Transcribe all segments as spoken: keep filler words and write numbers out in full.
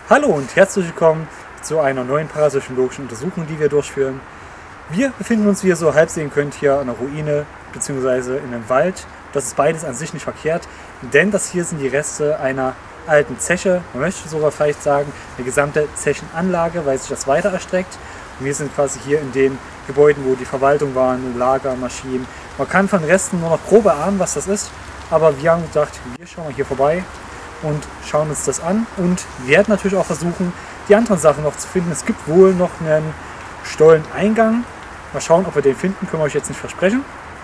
Hallo und herzlich willkommen zu einer neuen parapsychologischen Untersuchung, die wir durchführen. Wir befinden uns, wie ihr so halb sehen könnt, hier an einer Ruine bzw. in einem Wald. Das ist beides an sich nicht verkehrt, denn das hier sind die Reste einer alten Zeche. Man möchte sogar vielleicht sagen, eine gesamte Zechenanlage, weil sich das weiter erstreckt. Und wir sind quasi hier in den Gebäuden, wo die Verwaltung war, Lager, Maschinen. Man kann von Resten nur noch grob erahnen, was das ist, aber wir haben gedacht, wir schauen mal hier vorbei und schauen uns das an und werden natürlich auch versuchen, die anderen Sachen noch zu finden. Es gibt wohl noch einen Stolleneingang. Mal schauen, ob wir den finden, können wir euch jetzt nicht versprechen.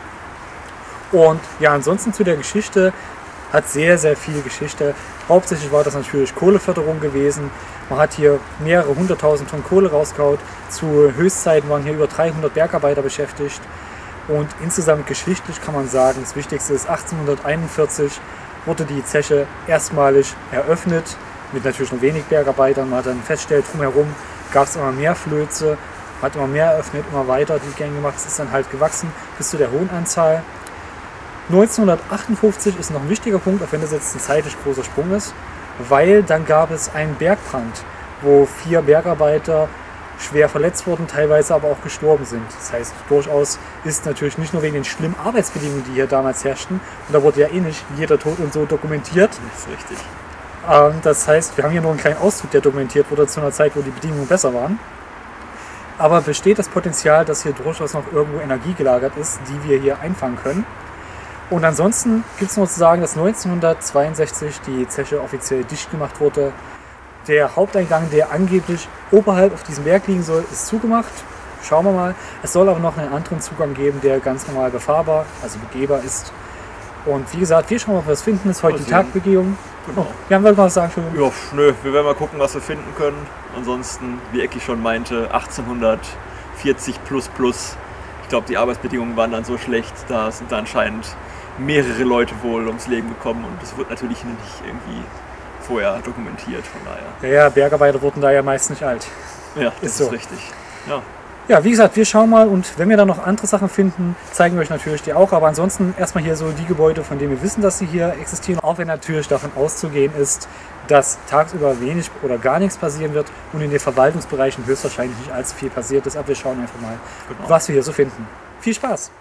Und ja, ansonsten zu der Geschichte, hat sehr, sehr viel Geschichte. Hauptsächlich war das natürlich Kohleförderung gewesen. Man hat hier mehrere hunderttausend Tonnen Kohle rausgehaut. Zu Höchstzeiten waren hier über dreihundert Bergarbeiter beschäftigt. Und insgesamt geschichtlich kann man sagen, das Wichtigste ist, achtzehnhunderteinundvierzig wurde die Zeche erstmalig eröffnet, mit natürlich noch wenig Bergarbeitern. Man hat dann festgestellt, drumherum gab es immer mehr Flöze, hat immer mehr eröffnet, immer weiter die Gänge gemacht. Es ist dann halt gewachsen bis zu der hohen Anzahl. neunzehnhundertachtundfünfzig ist noch ein wichtiger Punkt, auch wenn das jetzt ein zeitlich großer Sprung ist, weil dann gab es einen Bergbrand, wo vier Bergarbeiter schwer verletzt wurden, teilweise aber auch gestorben sind. Das heißt, durchaus ist natürlich nicht nur wegen den schlimmen Arbeitsbedingungen, die hier damals herrschten, und da wurde ja eh nicht jeder Tod und so dokumentiert. Das ist richtig. Ähm, das heißt, wir haben hier nur einen kleinen Auszug, der dokumentiert wurde zu einer Zeit, wo die Bedingungen besser waren. Aber besteht das Potenzial, dass hier durchaus noch irgendwo Energie gelagert ist, die wir hier einfangen können. Und ansonsten gibt es nur zu sagen, dass neunzehnhundertzweiundsechzig die Zeche offiziell dicht gemacht wurde. Der Haupteingang, der angeblich oberhalb auf diesem Berg liegen soll, ist zugemacht. Schauen wir mal. Es soll aber noch einen anderen Zugang geben, der ganz normal befahrbar, also begehbar ist. Und wie gesagt, wir schauen mal, ob wir das finden. Es ist heute die Tagbegehung. Genau. Oh, ja, wollen wir was sagen? Ja, nö, wir werden mal gucken, was wir finden können. Ansonsten, wie Ecki schon meinte, achtzehnhundertvierzig plus plus. Ich glaube, die Arbeitsbedingungen waren dann so schlecht, da sind da anscheinend mehrere Leute wohl ums Leben gekommen. Und das wird natürlich nicht irgendwie vorher dokumentiert, von daher. Ja, ja, Bergarbeiter wurden da ja meist nicht alt. Ja, das ist ist, so. richtig. Ja. Ja, wie gesagt, wir schauen mal und wenn wir dann noch andere Sachen finden, zeigen wir euch natürlich die auch. Aber ansonsten erstmal hier so die Gebäude, von denen wir wissen, dass sie hier existieren. Auch wenn natürlich davon auszugehen ist, dass tagsüber wenig oder gar nichts passieren wird und in den Verwaltungsbereichen höchstwahrscheinlich nicht allzu viel passiert ist. Aber wir schauen einfach mal, Genau. was wir hier so finden. Viel Spaß!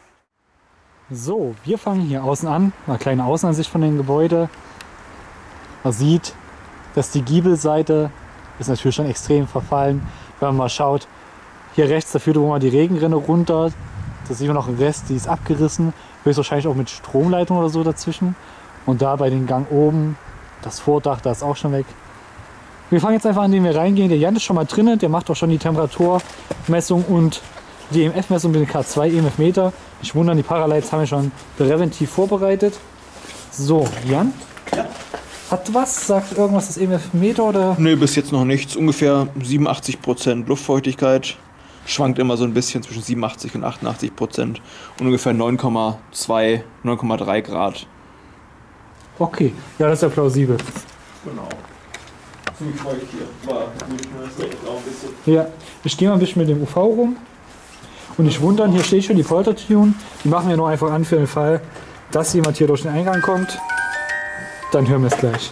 So, wir fangen hier außen an. Eine kleine Außenansicht von dem Gebäude. Man sieht, dass die Giebelseite ist natürlich schon extrem verfallen. Wenn man mal schaut, hier rechts, da führt wo mal die Regenrinne runter. Da sieht man noch einen Rest, die ist abgerissen. Höchstwahrscheinlich auch mit Stromleitung oder so dazwischen. Und da bei den Gang oben, das Vordach, da ist auch schon weg. Wir fangen jetzt einfach an, indem wir reingehen. Der Jan ist schon mal drinnen, der macht auch schon die Temperaturmessung und die E M F-Messung mit den K zwei E M F-Meter. Nicht wundern, die Paralights haben wir schon präventiv vorbereitet. So, Jan? Ja. Hat was? Sagt irgendwas das E M F-Meter oder? Nee, bis jetzt noch nichts. Ungefähr siebenundachtzig Prozent Luftfeuchtigkeit. Schwankt immer so ein bisschen zwischen siebenundachtzig und achtundachtzig Prozent. Und ungefähr neun Komma zwei, neun Komma drei Grad. Okay, ja, das ist ja plausibel. Genau. Ziemlich feucht hier. War gut, das regnet auch ein bisschen. Ja, ich gehe mal ein bisschen mit dem U V rum. Und nicht wundern, hier steht schon die Poltertune. Die machen wir nur einfach an für den Fall, dass jemand hier durch den Eingang kommt. Dann hören wir es gleich.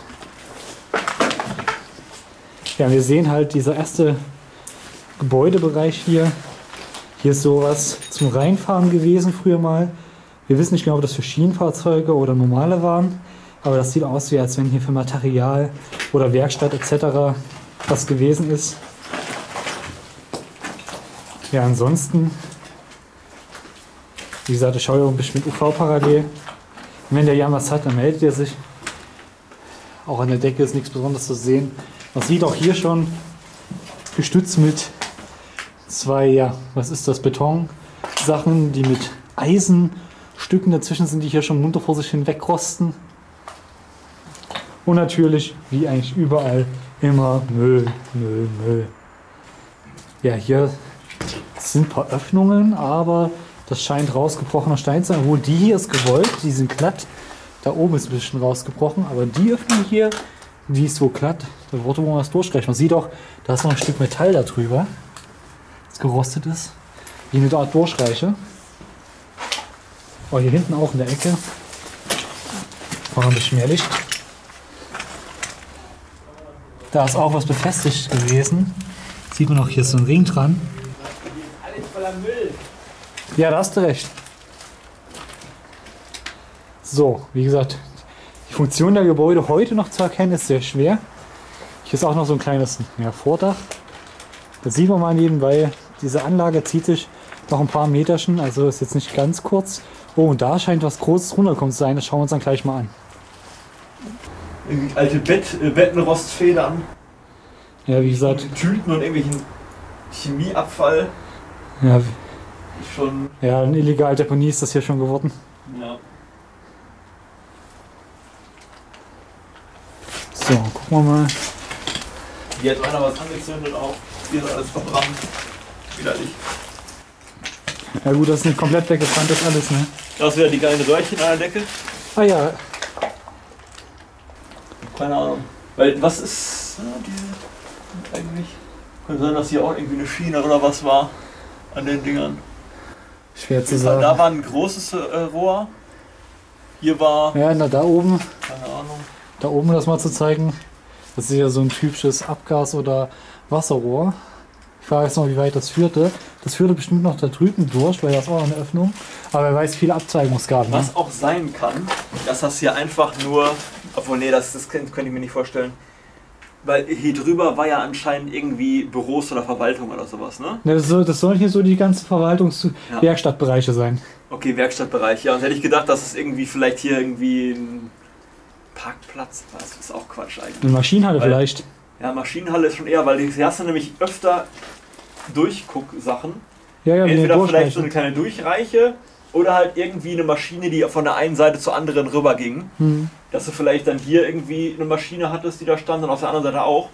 Ja, wir sehen halt dieser erste Gebäudebereich hier. Hier ist sowas zum Reinfahren gewesen früher mal. Wir wissen nicht genau, ob das für Schienenfahrzeuge oder normale waren. Aber das sieht aus, wie als wenn hier für Material oder Werkstatt et cetera was gewesen ist. Ja, ansonsten, wie gesagt, ich schaue ja ein bisschen mit U V parallel. Und wenn der Jan was hat, dann meldet er sich. Auch an der Decke ist nichts Besonderes zu sehen. Man sieht auch hier schon gestützt mit zwei, ja, was ist das, Betonsachen, die mit Eisenstücken dazwischen sind, die hier schon munter vor sich hin wegrosten. Und natürlich, wie eigentlich überall, immer Müll, Müll, Müll. Ja, hier sind ein paar Öffnungen, aber das scheint rausgebrochener Stein zu sein. Obwohl die hier ist gewollt, die sind glatt. Da oben ist ein bisschen rausgebrochen, aber die Öffnung hier, die ist so glatt, da wurde wohl was durchstreichen. Man sieht auch, da ist noch ein Stück Metall da drüber, das gerostet ist, wie eine Art Durchreiche. Oh, hier hinten auch in der Ecke. War ein bisschen mehr Licht. Da ist auch was befestigt gewesen. Sieht man auch hier so ein Ring dran. Alles voller Müll. Ja, da hast du recht. So, wie gesagt, die Funktion der Gebäude heute noch zu erkennen ist sehr schwer. Hier ist auch noch so ein kleines ja, Vordach. Das sieht man mal nebenbei. Diese Anlage zieht sich noch ein paar Meterchen, also ist jetzt nicht ganz kurz. Oh, und da scheint was Großes runtergekommen zu sein. Das schauen wir uns dann gleich mal an. Irgendwie alte Bett, äh, Bettenrostfedern. Ja, wie gesagt. Tüten und irgendwelchen Chemieabfall. Ja, Schon. ja, eine illegale Deponie ist das hier schon geworden. Ja. So, gucken wir mal. Hier hat einer was angezündet auch. Hier ist alles verbrannt. Widerlich. Ja gut, das ist nicht komplett weggebrannt, das alles, ne? Da ist wieder die geilen Röhrchen an der Decke. Ah ja, Keine Ahnung. Weil was ist ja, diese eigentlich? Könnte sein, dass hier auch irgendwie eine Schiene oder was war an den Dingern. schwer zu sagen. Da war ein großes äh, Rohr. Hier war. Ja, na da oben, Keine Ahnung. da oben das mal zu zeigen. Das ist ja so ein typisches Abgas- oder Wasserrohr. Ich frage jetzt noch, wie weit das führte. Das führte bestimmt noch da drüben durch, weil das auch eine Öffnung. Aber wer weiß, viele Abzweigungsgraden. Ne? Was auch sein kann, dass das hier einfach nur. Obwohl, nee, das, das könnte ich mir nicht vorstellen. Weil hier drüber war ja anscheinend irgendwie Büros oder Verwaltung oder sowas, ne? Ja, das, soll, das sollen hier so die ganzen Ja. Verwaltungs-Werkstattbereiche sein. Okay, Werkstattbereich, ja. Und hätte ich gedacht, dass es irgendwie vielleicht hier irgendwie ein Parkplatz war. Das ist auch Quatsch eigentlich. Eine Maschinenhalle Weil- vielleicht. Ja, Maschinenhalle ist schon eher, weil hier hast du nämlich öfter Durchguck-Sachen. Ja, ja, wie eine Entweder vielleicht so eine Durchreiche. kleine Durchreiche oder halt irgendwie eine Maschine, die von der einen Seite zur anderen rüber ging. Hm. Dass du vielleicht dann hier irgendwie eine Maschine hattest, die da stand und auf der anderen Seite auch.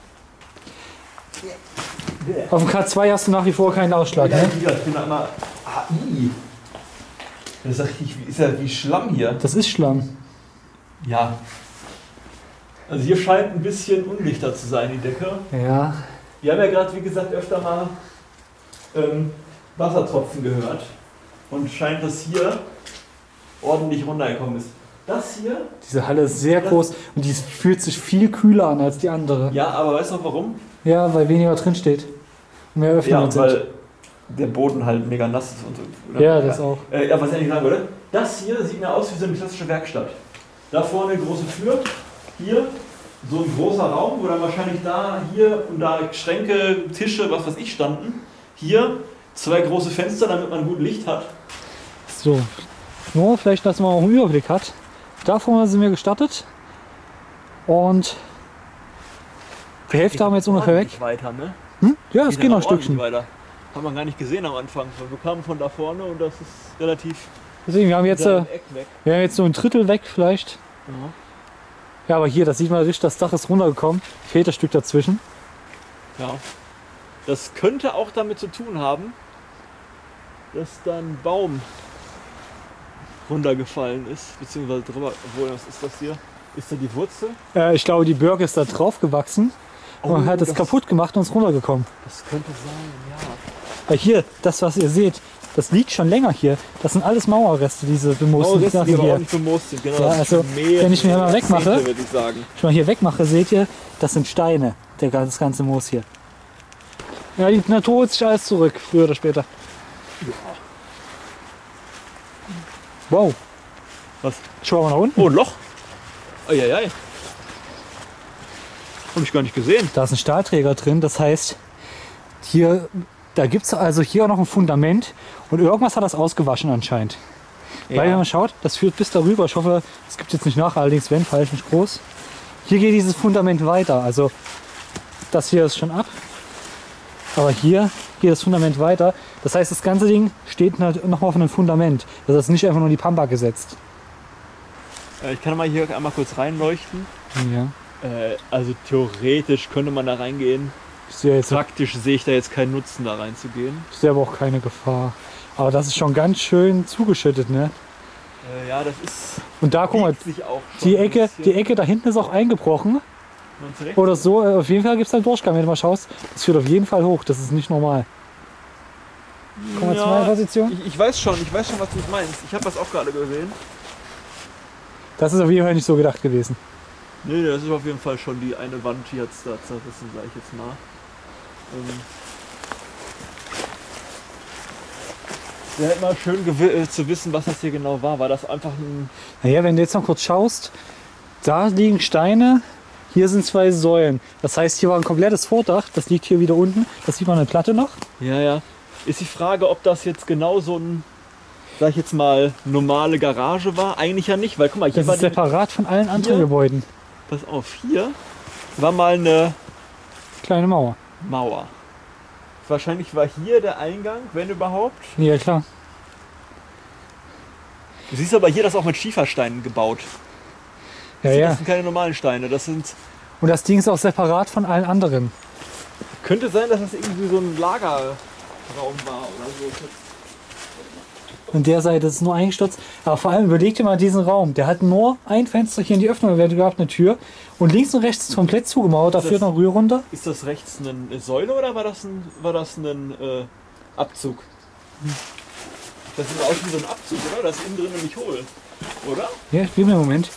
Auf dem K zwei hast du nach wie vor keinen Ausschlag, ne? ich bin da immer. Ah, i. Das ist ja richtig, ist ja wie Schlamm hier. Das ist Schlamm. Ja. Also hier scheint ein bisschen undichter zu sein, die Decke. Ja. Wir haben ja gerade, wie gesagt, öfter mal ähm, Wassertropfen gehört. Und scheint, dass hier ordentlich runtergekommen ist. Das hier? Diese Halle ist sehr groß und die fühlt sich viel kühler an als die andere. Ja, aber weißt du noch warum? Ja, weil weniger drin steht. Und mehr Öffnungen Ja, sind. weil der Boden halt mega nass ist und so. Oder? Ja, das auch. Äh, ja, was ich eigentlich sagen würde, das hier sieht mir aus wie so eine klassische Werkstatt. Da vorne eine große Tür, hier so ein großer Raum, wo dann wahrscheinlich da, hier und da Schränke, Tische, was weiß ich standen. Hier zwei große Fenster, damit man gut Licht hat. So. Nur vielleicht, dass man auch einen Überblick hat. Da vorne sind wir gestartet. Und die Hälfte haben wir jetzt ungefähr weg. Weiter, ne? Hm? Ja, es Geht geht noch ein ordentlich Stückchen. weiter. Haben wir gar nicht gesehen am Anfang. Wir kamen von da vorne und das ist relativ Deswegen, wir haben jetzt, da äh, im Eck weg. wir haben jetzt so ein Drittel weg vielleicht. Ja. Ja, aber hier, das sieht man richtig, das Dach ist runtergekommen. Fehlt das Stück dazwischen. Ja. Das könnte auch damit zu tun haben, dass da ein Baum runtergefallen ist, beziehungsweise drüber. Obwohl, was ist das hier? Ist da die Wurzel? Äh, ich glaube, die Birke ist da drauf gewachsen und hat es das, kaputt gemacht und ist runtergekommen. Das könnte sein, ja. Weil hier, das was ihr seht, das liegt schon länger hier. Das sind alles Mauerreste, diese bemoosten Mauerreste, die Sachen aber auch hier. nicht bemoost sind. Genau, Ja, das ist also, schon mehrere wenn ich mir mal wegmache- Jahrzehnte, würde ich sagen. Wenn ich mal hier wegmache, seht ihr, das sind Steine, der, das ganze Moos hier. Ja, die Natur holt sich alles zurück, früher oder später. Wow. Was? Schau mal nach unten. Oh, ein Loch. Eieiei. Hab ich gar nicht gesehen. Da ist ein Stahlträger drin, das heißt, hier, da gibt es also hier auch noch ein Fundament und irgendwas hat das ausgewaschen anscheinend. Weil wenn man schaut, das führt bis darüber. Ich hoffe, es gibt jetzt nicht nach, allerdings wenn, falsch nicht groß. Hier geht dieses Fundament weiter. Also das hier ist schon ab. Aber hier geht das Fundament weiter. Das heißt, das ganze Ding steht noch auf einem Fundament. Das ist nicht einfach nur in die Pampa gesetzt. Äh, Ich kann mal hier einmal kurz reinleuchten. Ja. Äh, also theoretisch könnte man da reingehen. Ich sehe jetzt Praktisch sehe ich da jetzt keinen Nutzen, da reinzugehen. ich sehe aber auch keine Gefahr. Aber das ist schon ganz schön zugeschüttet, ne? Äh, ja, das ist. Und da, guck mal, biegt sich auch schon die ein Ecke, bisschen. die Ecke da hinten ist auch eingebrochen. Meinst du recht? Oder so. Auf jeden Fall gibt es einen Durchgang, wenn du mal schaust. Das führt auf jeden Fall hoch. Das ist nicht normal. Kommen wir zu meiner Position. Ich, ich weiß schon, ich weiß schon, was du meinst. Ich habe das auch gerade gesehen. Das ist auf jeden Fall nicht so gedacht gewesen. Nee, das ist auf jeden Fall schon die eine Wand, die jetzt da zerrissen, sag ich jetzt mal. Ähm Wäre halt mal schön äh, zu wissen, was das hier genau war. War das einfach ein... Naja, wenn du jetzt noch kurz schaust, da liegen Steine, hier sind zwei Säulen. Das heißt, hier war ein komplettes Vordach, das liegt hier wieder unten. Das sieht man eine Platte noch. Ja, ja. Ist die Frage, ob das jetzt genau so ein, sag ich jetzt mal, normale Garage war? Eigentlich ja nicht, weil guck mal, hier Das war ist die, separat von allen anderen hier? Gebäuden. pass auf, hier war mal eine Kleine Mauer. Mauer. Wahrscheinlich war hier der Eingang, wenn überhaupt. Ja, klar. Du siehst aber hier das auch mit Schiefersteinen gebaut. Ja, Das ja. sind keine normalen Steine, das sind... Und das Ding ist auch separat von allen anderen. Könnte sein, dass das irgendwie so ein Lagerraum war oder so. An der Seite ist es nur eingestürzt. Aber vor allem überleg dir mal diesen Raum. Der hat nur ein Fenster hier in die Öffnung, da gab eine Tür. Und links und rechts ist komplett zugemauert, da führt noch Rühr runter. Ist das rechts eine Säule oder war das ein, war das ein äh, Abzug? Das sieht aus wie so ein Abzug, oder? Das ist innen drin nämlich hohl, oder? Ja, gib mir einen Moment.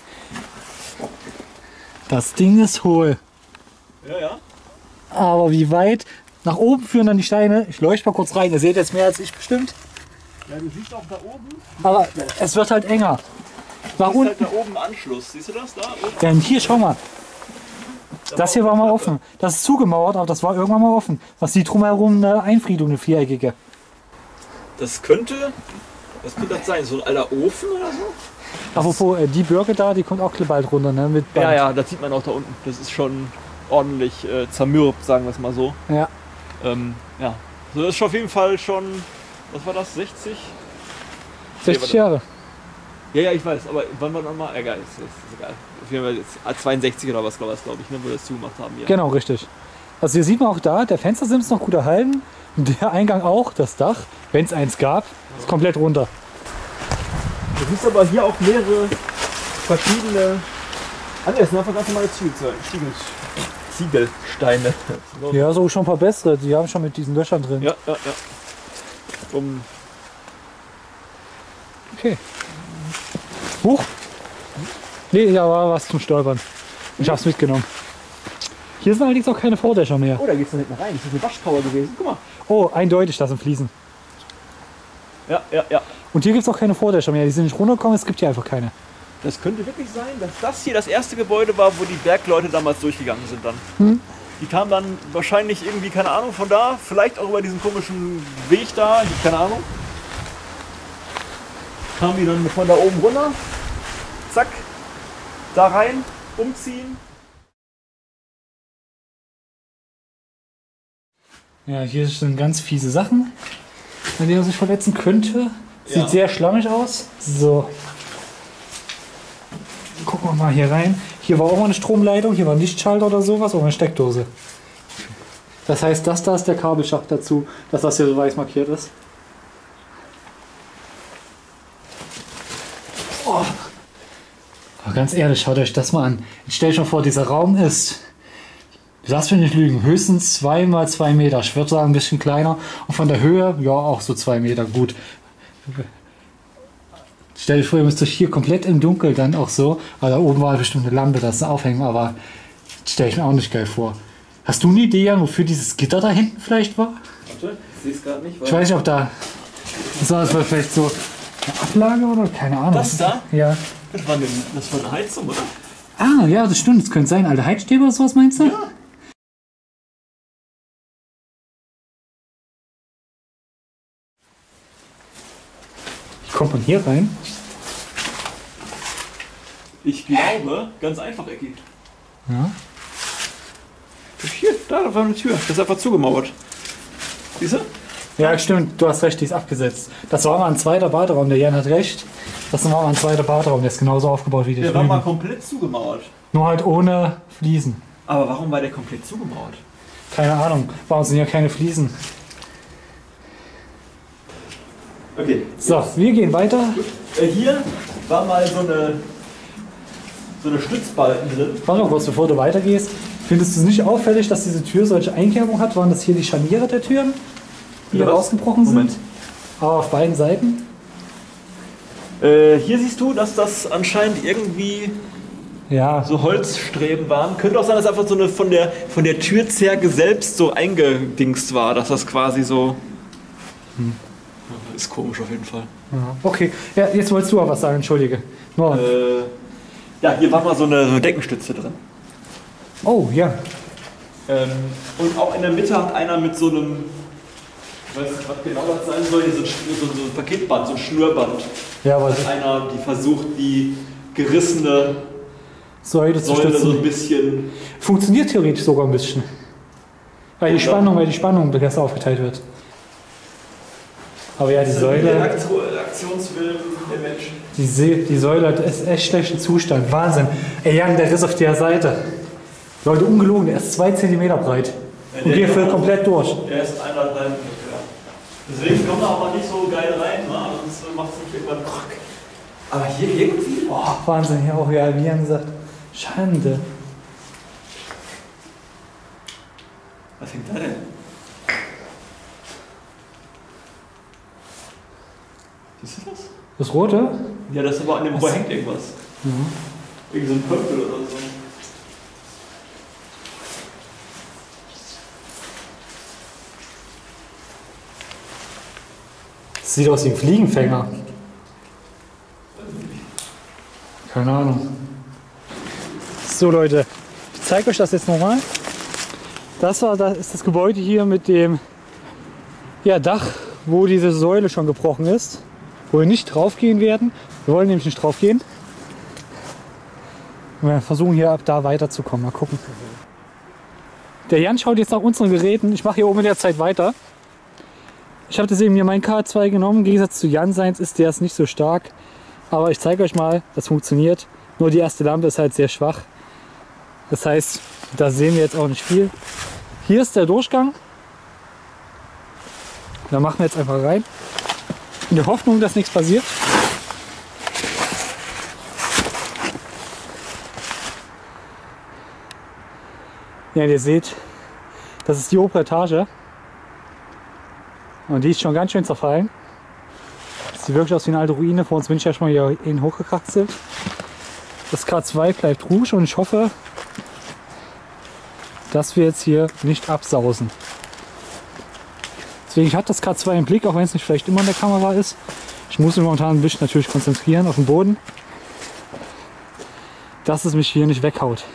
Das Ding ist hohl. Ja, ja. Aber wie weit nach oben führen dann die Steine? Ich leuchte mal kurz rein. Ihr seht jetzt mehr als ich bestimmt. Ja, du siehst auch da oben. Aber es wird halt enger. Nach Das ist unten. halt da oben Anschluss. Siehst du das da? Oben. Denn hier, schau mal. Das hier war mal offen. Das ist zugemauert, aber das war irgendwann mal offen. Was sieht drumherum eine Einfriedung, eine viereckige. Das könnte. Was könnte das sein? So ein alter Ofen oder so? Apropos, äh, die Birke da, die kommt auch bald runter, ne? Mit Band. Ja, ja, das sieht man auch da unten. Das ist schon ordentlich äh, zermürbt, sagen wir es mal so. Ja. Ähm, ja. So, das ist schon auf jeden Fall schon. Was war das? sechzig? sechzig Jahre. Ja, ja, ich weiß, aber wann war nochmal? Egal, ist, ist, ist egal. Auf jeden Fall jetzt zweiundsechzig oder was, glaube ich, ne, wo wir das zugemacht haben hier. Genau, richtig. Also hier sieht man auch da, der Fenstersims ist noch gut erhalten. Der Eingang auch, das Dach, wenn es eins gab, ist komplett runter. Du siehst aber hier auch mehrere verschiedene. Ah, ne, das sind einfach ganz normale Ziegel, Ziegel, Ziegelsteine. So. Ja, so schon ein paar bessere, die haben schon mit diesen Löchern drin. Ja, ja, ja. Um, Okay. Huch! Nee, da war was zum Stolpern. Ich hab's mitgenommen. Hier sind allerdings auch keine Vordächer mehr. oh, da geht's da hinten rein. Das ist eine Waschtower gewesen. Guck mal. Oh, eindeutig, das sind Fliesen. Ja, ja, ja. Und hier gibt es auch keine Vordächer mehr. Die sind nicht runtergekommen, es gibt hier einfach keine. Das könnte wirklich sein, dass das hier das erste Gebäude war, wo die Bergleute damals durchgegangen sind dann. Hm? Die kamen dann wahrscheinlich irgendwie, keine Ahnung, von da, vielleicht auch über diesen komischen Weg da, keine Ahnung. Kamen die dann von da oben runter, zack, da rein, umziehen. Ja, hier sind ganz fiese Sachen, an denen man sich verletzen könnte. Sieht Ja. sehr schlammig aus. So. Gucken wir mal hier rein. Hier war auch mal eine Stromleitung, hier war ein Lichtschalter oder sowas, oder eine Steckdose. Das heißt, das da ist der Kabelschacht dazu, dass das hier so weiß markiert ist. Oh. Aber ganz ehrlich, schaut euch das mal an. Jetzt stellt euch mal vor, dieser Raum ist, lass mich nicht lügen, höchstens zwei mal zwei Meter. Ich würde sagen ein bisschen kleiner. Und von der Höhe, ja, auch so zwei Meter. Gut. Stell dir vor, ihr müsst euch hier komplett im Dunkeln dann auch so, weil da oben war bestimmt eine Lampe, das aufhängen, aber stelle ich mir auch nicht geil vor. Hast du eine Idee, Jan, wofür dieses Gitter da hinten vielleicht war? Warte, ich sehe es gerade nicht. Ich weiß nicht, ob da, das war vielleicht so eine Ablage oder keine Ahnung. Das da? Ja. Das war eine, das war eine Heizung, oder? Ah, ja, das stimmt. Das könnte sein. Alte Heizstäbe oder sowas, meinst du? Ja. Wie kommt man hier rein? Ich glaube, ganz einfach, Ecki. Ja. Hier, da, da war eine Tür. Das ist einfach zugemauert. Siehst du? Ja, stimmt. Du hast recht, die ist abgesetzt. Das war mal ein zweiter Baderaum. Der Jan hat recht. Das war mal ein zweiter Baderaum. Der ist genauso aufgebaut wie der Der war mal drüben. komplett zugemauert. Nur halt ohne Fliesen. Aber warum war der komplett zugemauert? Keine Ahnung. Warum sind ja keine Fliesen? Okay. So, wir gehen weiter. Äh, hier war mal so eine, so eine Stützbalken drin. Warte mal kurz, bevor du weitergehst. Findest du es nicht auffällig, dass diese Tür solche Einkerbungen hat? Waren das hier die Scharniere der Türen, die hier Ja, was? rausgebrochen sind? Moment. Aber auf beiden Seiten? Äh, hier siehst du, dass das anscheinend irgendwie Ja. so Holzstreben waren. Könnte auch sein, dass einfach so eine von der, von der Türzerge selbst so eingedingst war, dass das quasi so... Hm. Ist komisch auf jeden Fall. Ja. Okay, ja, jetzt wolltest du auch was sagen, entschuldige. No. Äh, ja, hier war mal so eine, so eine Deckenstütze drin. Oh, ja. Ähm, und auch in der Mitte hat einer mit so einem, ich weiß nicht, was genau das sein soll, so ein, so ein Paketband, so ein Schnürband. Ja, aber hat einer, die versucht, die gerissene Säule zu Säule so stützen. ein bisschen... Funktioniert theoretisch sogar ein bisschen. Weil die Ja. Spannung, weil die Spannung besser aufgeteilt wird. Aber ja, die Der Säule, Aktionswillen der Menschen. die, See, die Säule hat ist echt schlechten Zustand. Wahnsinn. Ey, Jan, der Riss auf der Seite. Leute, ungelogen, der ist zwei Zentimeter breit. Und der geht kommt- voll komplett durch. Der ist einer rein. Ja. Deswegen kommt er aber nicht so geil rein, ne? Sonst macht es nicht irgendwann krück. Aber hier irgendwie. Boah, Wahnsinn, hier auch, ja, wie Jan gesagt. Schande. Was hängt da denn? Siehst du das? Das Rote? Ja, das ist aber an dem Rohr hängt irgendwas. Mhm. Irgend so ein Pöppel oder so. Das sieht aus wie ein Fliegenfänger. Keine Ahnung. So Leute, ich zeige euch das jetzt nochmal. Das war das ist das Gebäude hier mit dem ja, Dach, wo diese Säule schon gebrochen ist. Wo wir nicht drauf gehen werden. Wir wollen nämlich nicht drauf gehen. Wir versuchen hier ab da weiterzukommen. Mal gucken. Der Jan schaut jetzt nach unseren Geräten. Ich mache hier oben in der Zeit weiter. Ich habe deswegen mir mein K zwei genommen. Im Gegensatz zu Jan seins ist der ist nicht so stark. Aber ich zeige euch mal, das funktioniert. Nur die erste Lampe ist halt sehr schwach. Das heißt, da sehen wir jetzt auch nicht viel. Hier ist der Durchgang. Da machen wir jetzt einfach rein. In der Hoffnung, dass nichts passiert. Ja, ihr seht, das ist die obere Etage. Und die ist schon ganz schön zerfallen. Das sieht wirklich aus wie eine alte Ruine. Vor uns bin ich ja schon mal hier hin hochgekraxelt. Das K zwei bleibt ruhig und ich hoffe, dass wir jetzt hier nicht absausen. Deswegen hat das K zwei im Blick, auch wenn es nicht vielleicht immer in der Kamera ist. Ich muss mich momentan ein bisschen natürlich konzentrieren auf den Boden, dass es mich hier nicht weghaut.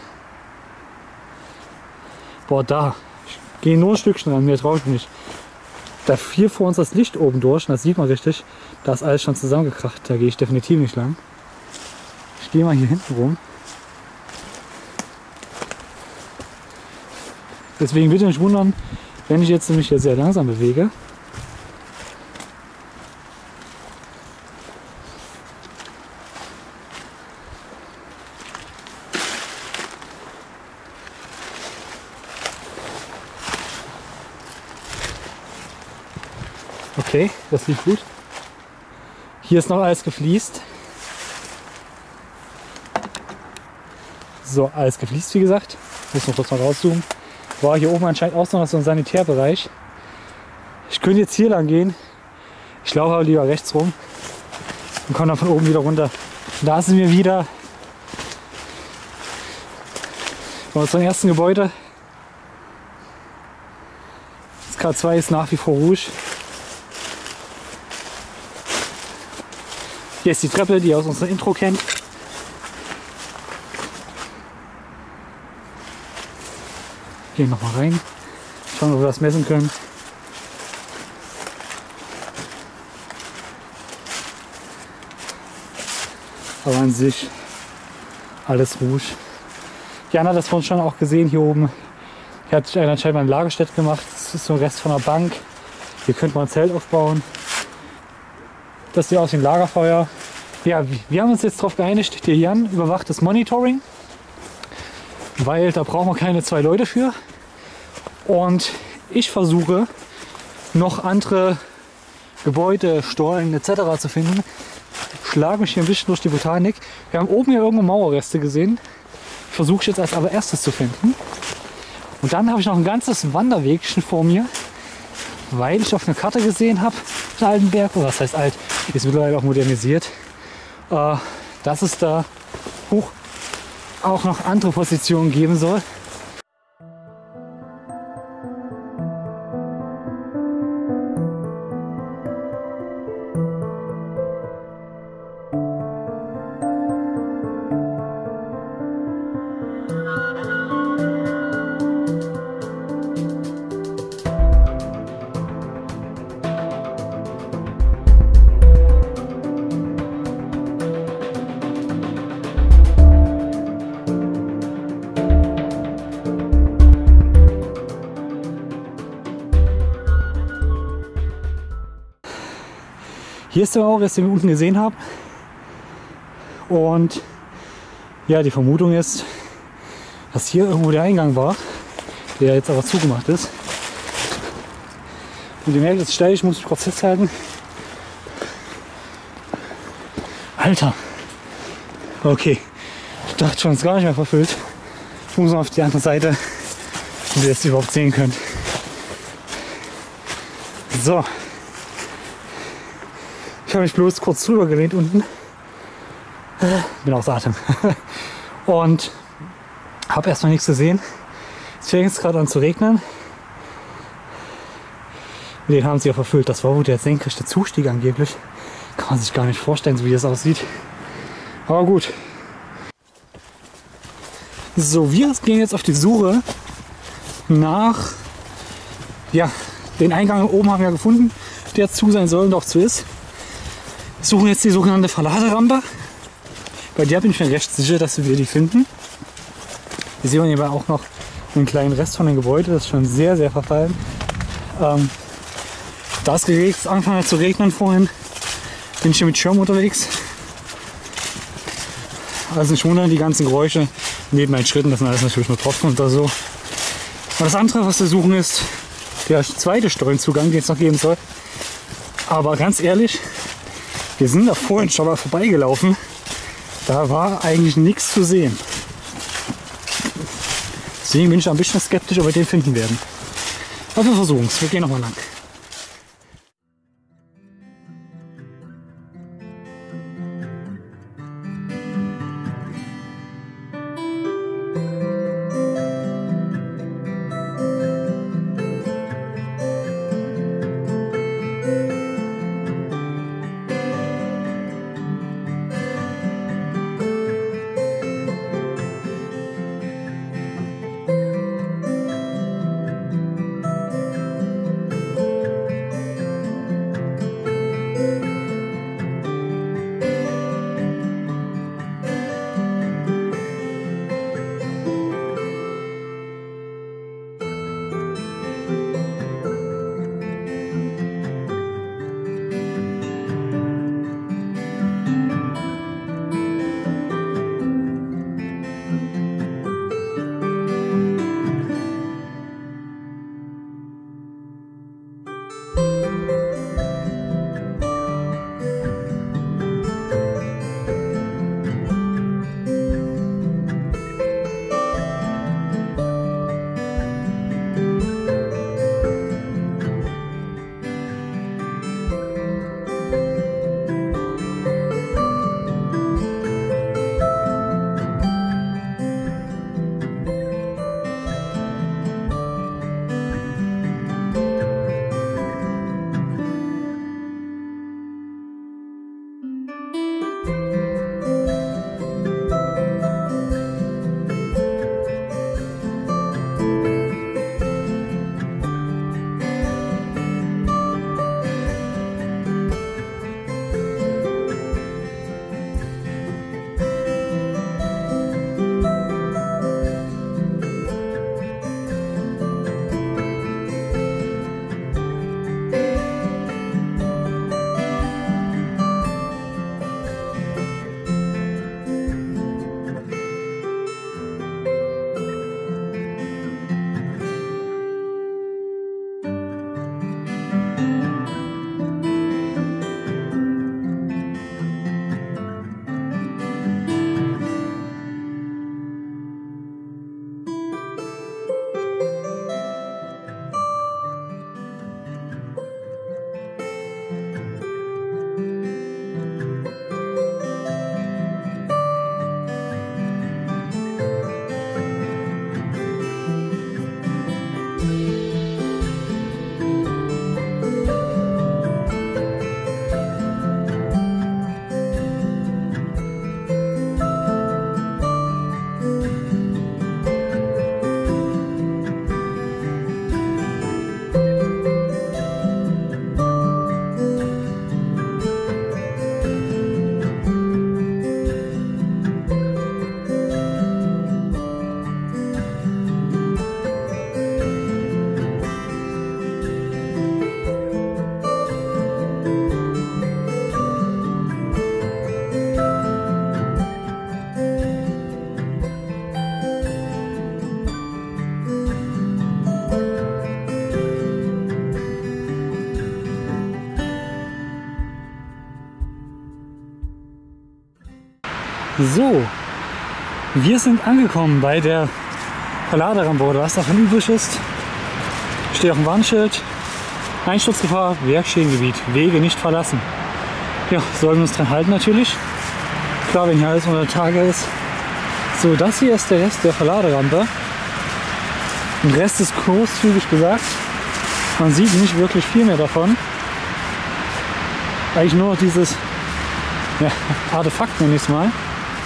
Boah, da. Ich gehe nur ein Stückchen ran, mir traue ich mich nicht. Da fiel vor uns das Licht oben durch, und das sieht man richtig. Da ist alles schon zusammengekracht, da gehe ich definitiv nicht lang. Ich gehe mal hier hinten rum. Deswegen bitte nicht wundern, wenn ich jetzt mich hier sehr langsam bewege. Okay, das lief gut. Hier ist noch alles gefliest. So, alles gefliest, wie gesagt. Muss noch kurz mal rauszoomen. War hier oben anscheinend auch noch so ein Sanitärbereich. Ich könnte jetzt hier lang gehen. Ich laufe aber lieber rechts rum und komme dann von oben wieder runter. Und da sind wir wieder bei unserem ersten Gebäude. Das K zwei ist nach wie vor ruhig. Hier ist die Treppe, die ihr aus unserem Intro kennt. Gehen noch mal rein. Schauen, ob wir das messen können. Aber an sich alles ruhig. Jan hat das vorhin schon auch gesehen hier oben. Hier hat sich einer anscheinend mal eine Lagerstätte gemacht. Das ist so ein Rest von der Bank. Hier könnte man ein Zelt aufbauen. Das sieht aus wie ein Lagerfeuer. Ja, wir haben uns jetzt darauf geeinigt, der Jan überwacht das Monitoring, weil da brauchen wir keine zwei Leute für. Und ich versuche noch andere Gebäude, Stollen et cetera zu finden. Schlage mich hier ein bisschen durch die Botanik. Wir haben oben hier irgendwo Mauerreste gesehen. Versuche ich jetzt als allererstes zu finden. Und dann habe ich noch ein ganzes Wanderwegchen vor mir, weil ich auf einer Karte gesehen habe, den alten Berg, oder das heißt alt, ist mittlerweile auch modernisiert, äh, dass es da hoch auch noch andere Positionen geben soll. Hier ist der Auris, den wir unten gesehen haben. Und ja, die Vermutung ist, dass hier irgendwo der Eingang war, der jetzt aber zugemacht ist. Und ihr merkt, jetzt steil, ich muss mich kurz festhalten. Alter! Okay, ich dachte schon, es ist gar nicht mehr verfüllt. Ich muss mal auf die andere Seite, wie ihr es überhaupt sehen könnt. So. Ich habe mich bloß kurz drüber gelehnt unten. Bin außer Atem. Und habe erstmal nichts gesehen. Es fängt jetzt gerade an zu regnen. Den haben sie ja verfüllt. Das war wohl der senkrechte Zustieg angeblich. Kann man sich gar nicht vorstellen, so wie das aussieht. Aber gut. So, wir gehen jetzt auf die Suche nach ja, den Eingang oben haben wir gefunden, der zu sein soll und auch zu ist. Suchen jetzt die sogenannte Verladerampe. Bei der bin ich mir recht sicher, dass wir die finden. Wir sehen hier auch noch einen kleinen Rest von dem Gebäude, das ist schon sehr, sehr verfallen. Ähm, da es angefangen hat zu regnen vorhin, bin ich hier mit Schirm unterwegs. Also nicht wundern, die ganzen Geräusche neben meinen Schritten, das sind alles natürlich nur Tropfen oder so. Und das andere, was wir suchen, ist der zweite Stollenzugang, den es noch geben soll. Aber ganz ehrlich, wir sind da vorhin schon mal vorbeigelaufen. Da war eigentlich nichts zu sehen. Deswegen bin ich ein bisschen skeptisch, ob wir den finden werden. Aber wir versuchen es. Wir gehen nochmal lang. So, wir sind angekommen bei der Verladerampe, was davon übrig ist. Steht auf dem Warnschild. Einsturzgefahr, Werkschädengebiet, Wege nicht verlassen. Ja, sollen wir uns dran halten natürlich. Klar, wenn hier alles unter Tage ist. So, das hier ist der Rest der Verladerampe. Der Rest ist großzügig gesagt. Man sieht nicht wirklich viel mehr davon. Eigentlich nur noch dieses ja, Artefakt, nenne ich es mal.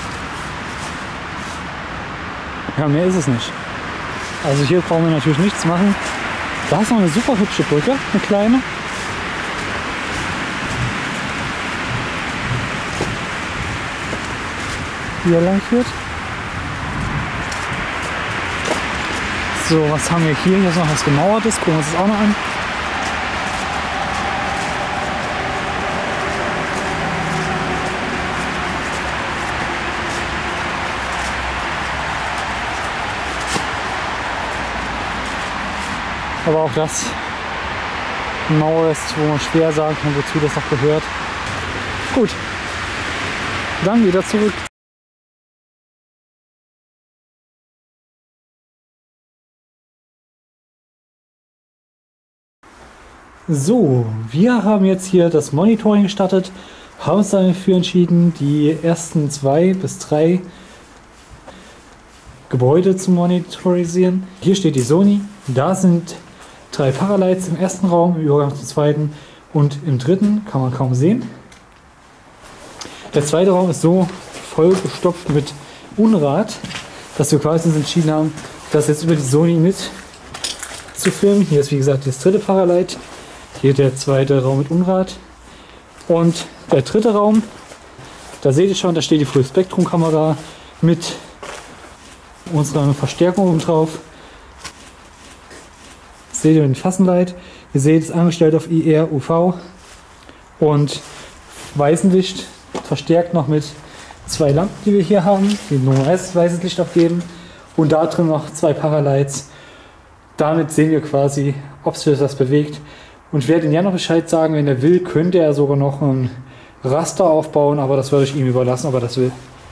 Ja, mehr ist es nicht. Also hier brauchen wir natürlich nichts machen. Da ist noch eine super hübsche Brücke, eine kleine. Die hier lang führt. So, was haben wir hier? Hier ist noch was Gemauertes. Gucken wir uns das auch noch an. Aber auch das eine Mauer ist, wo man schwer sagen kann, wozu das noch gehört. Gut, dann wieder zurück. So, wir haben jetzt hier das Monitoring gestartet, haben uns dafür entschieden, die ersten zwei bis drei Gebäude zu monitorisieren. Hier steht die Sony, da sind drei Paralights im ersten Raum, im Übergang zum zweiten und im dritten, kann man kaum sehen. Der zweite Raum ist so vollgestopft mit Unrat, dass wir quasi uns entschieden haben, das jetzt über die Sony mit zu filmen. Hier ist wie gesagt das dritte Paralight, hier der zweite Raum mit Unrat und der dritte Raum, da seht ihr schon, da steht die Full-Spektrum-Kamera mit unserer Verstärkung oben drauf. Seht ihr den Fassenlight, ihr seht es angestellt auf I R U V und Weißenlicht verstärkt noch mit zwei Lampen, die wir hier haben, die nur weißes Licht abgeben und da drin noch zwei Paralights. Damit sehen wir quasi, ob sich das bewegt und ich werde Ihnen ja noch Bescheid sagen, wenn er will, könnte er sogar noch ein Raster aufbauen, aber das würde ich ihm überlassen, ob er das will.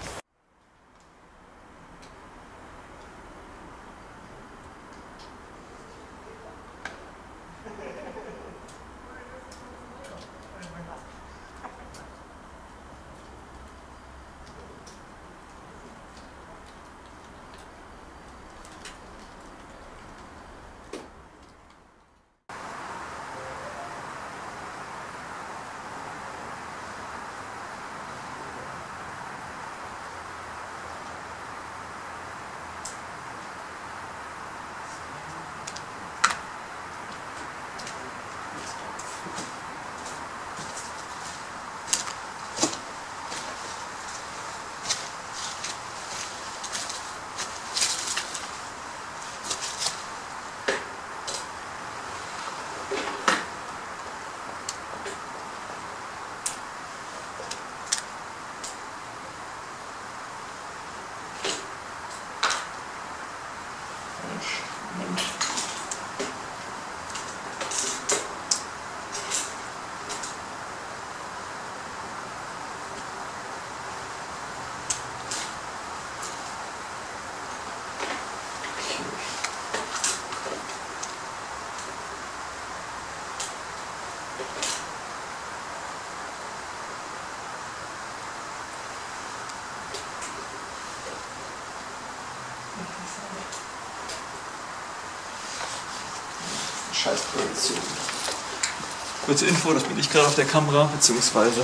Scheiß Projektion. Kurze Info, das bin ich gerade auf der Kamera, beziehungsweise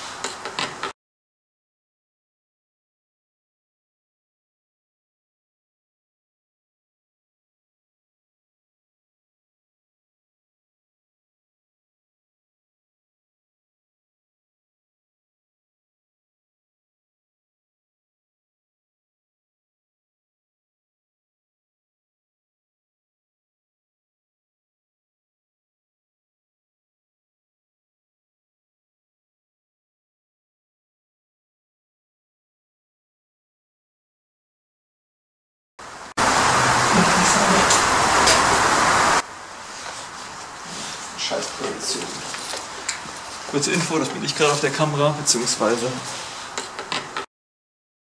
Scheiß Projektion. Kurze Info, das bin ich gerade auf der Kamera, beziehungsweise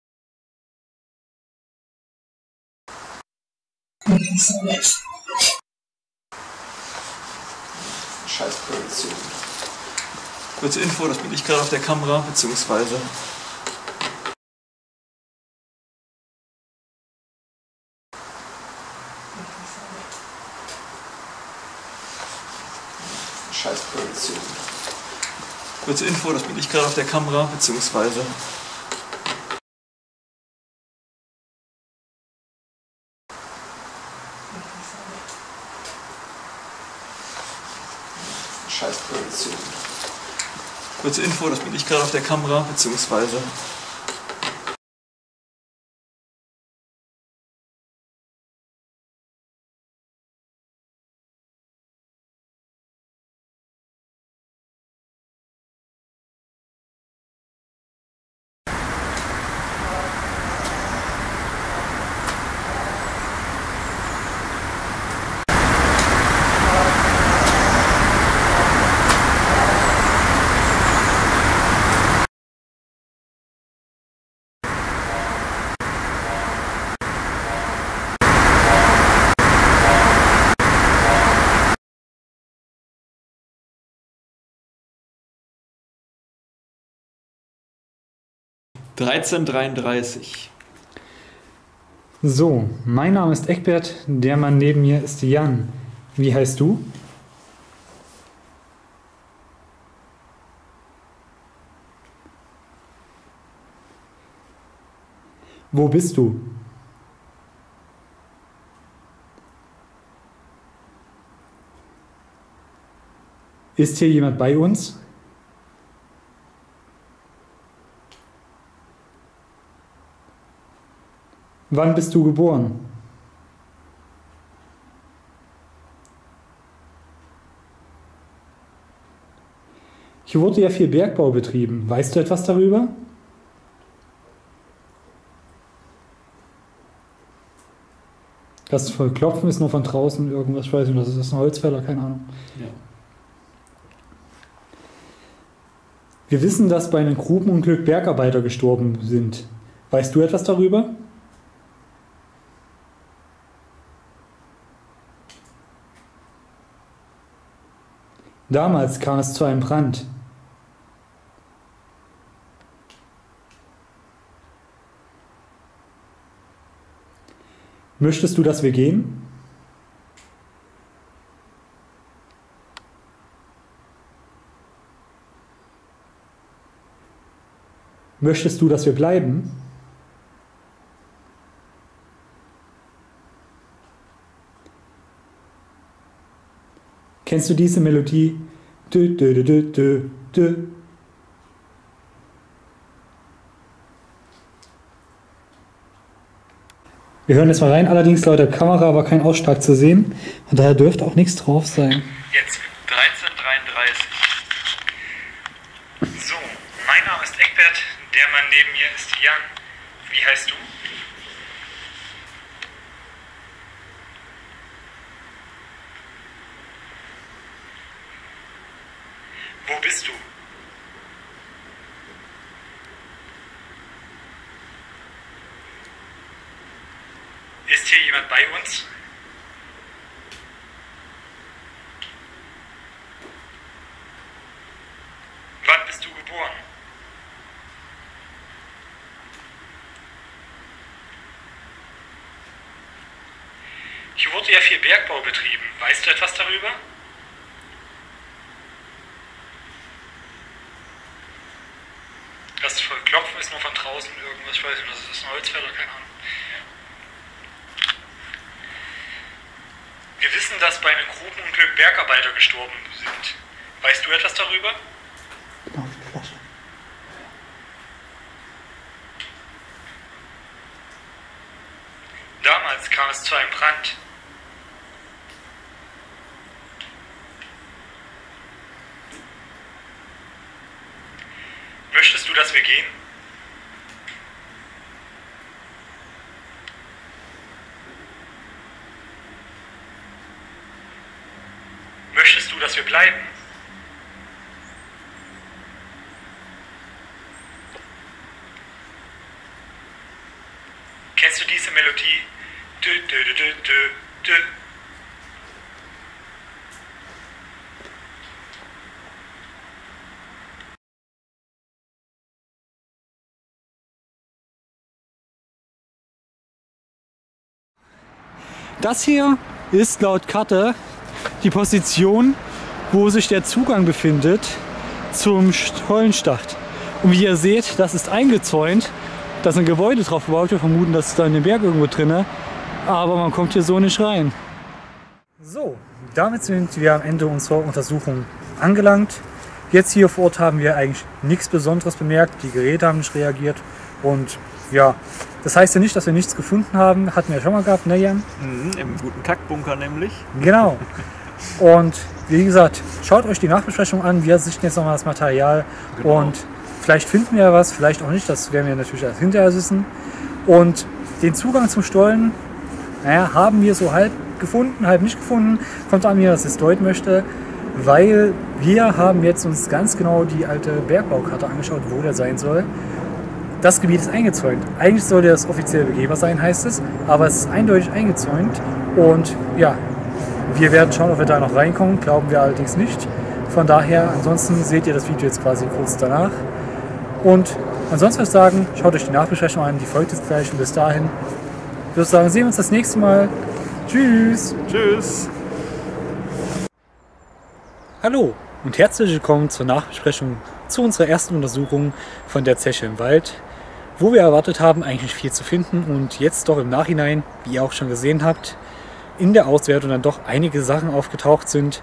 Scheiß Produktion. Kurze Info, das bin ich gerade auf der Kamera, beziehungsweise Scheiß Produktion. Kurze Info, das bin ich gerade auf der Kamera, beziehungsweise Scheiß Produktion. Kurze Info, das bin ich gerade auf der Kamera, beziehungsweise dreizehn dreiunddreißig. So, mein Name ist Eckbert, der Mann neben mir ist Jan. Wie heißt du? Wo bist du? Ist hier jemand bei uns? Wann bist du geboren? Hier wurde ja viel Bergbau betrieben. Weißt du etwas darüber? Das Klopfen ist nur von draußen irgendwas, ich weiß nicht, das ist ein Holzfäller, keine Ahnung. Ja. Wir wissen, dass bei einem Grubenunglück Bergarbeiter gestorben sind. Weißt du etwas darüber? Damals kam es zu einem Brand. Möchtest du, dass wir gehen? Möchtest du, dass wir bleiben? Kennst du diese Melodie? Dö, dö, dö, dö, dö, dö. Wir hören jetzt mal rein, allerdings laut der Kamera war kein Ausschlag zu sehen und daher dürfte auch nichts drauf sein. Jetzt dreizehn dreiunddreißig. So, mein Name ist Eckbert, der Mann neben mir ist Jan. Wie heißt du? Wo bist du? Ist hier jemand bei uns? Wann bist du geboren? Hier wurde ja viel Bergbau betrieben. Weißt du etwas darüber? Das Klopfen ist nur von draußen irgendwas, ich weiß nicht, das ist ein Holzfäller, keine Ahnung. Wir wissen, dass bei einem Grubenunglück Bergarbeiter gestorben sind. Weißt du etwas darüber? Auf die Flasche. Damals kam es zu einem Brand. Möchtest du, dass wir gehen? Möchtest du, dass wir bleiben? Kennst du diese Melodie? Dö, dö, dö, dö, dö, dünn. Das hier ist laut Karte die Position, wo sich der Zugang befindet zum Stollenschacht. Und wie ihr seht, das ist eingezäunt. Da ist ein Gebäude drauf gebaut. Wir vermuten, das ist da in dem Berg irgendwo drin. Aber man kommt hier so nicht rein. So, damit sind wir am Ende unserer Untersuchung angelangt. Jetzt hier vor Ort haben wir eigentlich nichts Besonderes bemerkt. Die Geräte haben nicht reagiert. Und ja, das heißt ja nicht, dass wir nichts gefunden haben. Hatten wir ja schon mal gehabt, ne Jan? Mhm, im guten Kackbunker nämlich. Genau. Und wie gesagt, schaut euch die Nachbesprechung an. Wir sichten jetzt nochmal das Material. Genau. Und vielleicht finden wir ja was, vielleicht auch nicht. Das werden wir natürlich erst hinterher wissen. Und den Zugang zum Stollen, naja, haben wir so halb gefunden, halb nicht gefunden. Kommt an, wie er das jetzt deuten möchte. Weil wir haben jetzt uns ganz genau die alte Bergbaukarte angeschaut, wo der sein soll. Das Gebiet ist eingezäunt. Eigentlich sollte das offiziell begehbar sein, heißt es, aber es ist eindeutig eingezäunt. Und ja, wir werden schauen, ob wir da noch reinkommen, glauben wir allerdings nicht. Von daher, ansonsten seht ihr das Video jetzt quasi kurz danach. Und ansonsten würde ich sagen, schaut euch die Nachbesprechung an, die folgt jetzt gleich und bis dahin. Ich würde sagen, sehen wir uns das nächste Mal. Tschüss! Tschüss! Hallo und herzlich willkommen zur Nachbesprechung zu unserer ersten Untersuchung von der Zeche im Wald, wo wir erwartet haben, eigentlich nicht viel zu finden und jetzt doch im Nachhinein, wie ihr auch schon gesehen habt, in der Auswertung dann doch einige Sachen aufgetaucht sind,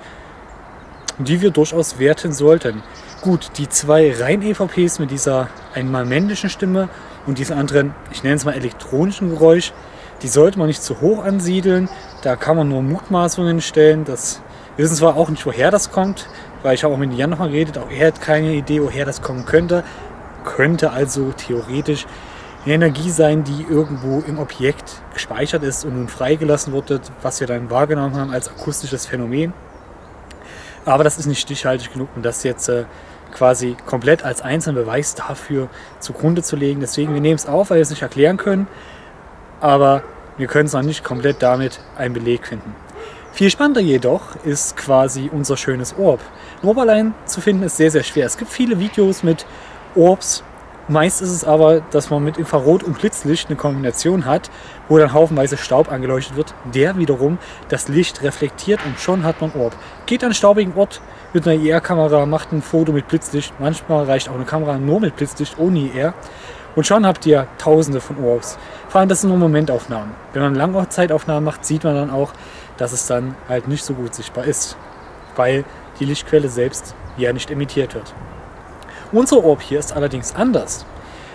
die wir durchaus werten sollten. Gut, die zwei rein-E V Ps mit dieser einmal männlichen Stimme und diesen anderen, ich nenne es mal elektronischen Geräusch, die sollte man nicht zu hoch ansiedeln, da kann man nur Mutmaßungen stellen. Das, wir wissen zwar auch nicht, woher das kommt, weil ich habe auch mit Jan nochmal geredet, auch er hat keine Idee, woher das kommen könnte. Könnte also theoretisch eine Energie sein, die irgendwo im Objekt gespeichert ist und nun freigelassen wurde, was wir dann wahrgenommen haben als akustisches Phänomen. Aber das ist nicht stichhaltig genug, um das jetzt äh, quasi komplett als einzelnen Beweis dafür zugrunde zu legen. Deswegen, wir nehmen es auf, weil wir es nicht erklären können, aber wir können es noch nicht komplett damit einen Beleg finden. Viel spannender jedoch ist quasi unser schönes Orb. Ein Orb allein zu finden ist sehr, sehr schwer. Es gibt viele Videos mit Orbs. Meist ist es aber, dass man mit Infrarot und Blitzlicht eine Kombination hat, wo dann haufenweise Staub angeleuchtet wird, der wiederum das Licht reflektiert und schon hat man Orb. Geht an einen staubigen Ort mit einer I R-Kamera, macht ein Foto mit Blitzlicht. Manchmal reicht auch eine Kamera nur mit Blitzlicht ohne I R. Und schon habt ihr tausende von Orbs. Vor allem, das sind nur Momentaufnahmen. Wenn man Langzeitaufnahmen macht, sieht man dann auch, dass es dann halt nicht so gut sichtbar ist, weil die Lichtquelle selbst ja nicht emittiert wird. Unser Orb hier ist allerdings anders.